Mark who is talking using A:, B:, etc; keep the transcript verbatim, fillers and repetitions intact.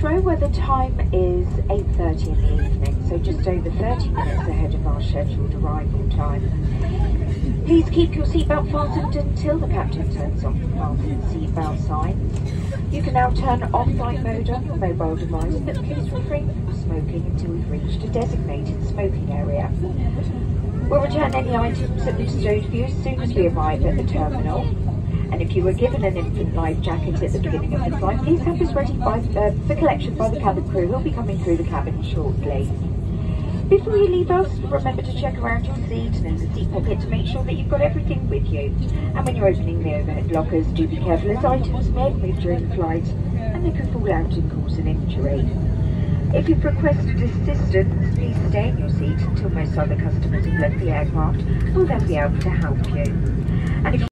A: Heathrow, where the time is eight thirty in the evening, so just over thirty minutes ahead of our scheduled arrival time. Please keep your seatbelt fastened until the captain turns off the fasten seatbelt signs. You can now turn off flight mode on your mobile device, but please refrain from smoking until we've reached a designated smoking area. We'll return any items that we've stowed for you as soon as we arrive at the terminal. And if you were given an infant life jacket at the beginning of the flight, please have this ready by, uh, for collection by the cabin crew. Who'll be coming through the cabin shortly. Before you leave us, remember to check around your seat and in the seat pocket to make sure that you've got everything with you. And when you're opening the overhead lockers, do be careful as items may move during the flight and they can fall out and cause an injury. If you've requested assistance, please stay in your seat until most other customers have left the aircraft. We'll then be able to help you. And if